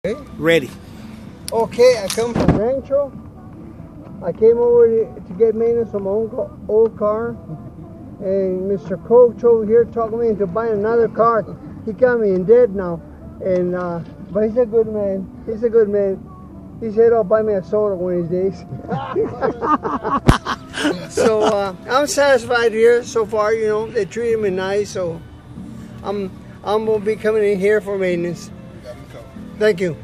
Ready. Okay, I come from Rancho. I came over to get maintenance on my own old car. And Mr. Coach over here talked me into buying another car. He got me in debt now. And but he's a good man. He's a good man. He said, "I'll buy me a soda one of these days." So I'm satisfied here so far. You know, they treated me nice. So I'm gonna be coming in here for maintenance. Thank you.